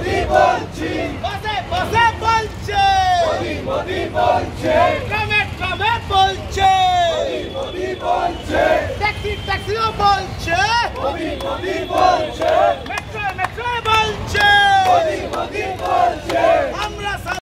মোদি বলছি, বসে বসে বলছে, মোদি মোদি বলছে, ট্রামে ট্রামে বলছে, মোদি মোদি বলছে, ট্যাক্সি ট্যাক্সিও বলছে, মোদি মোদি বলছে।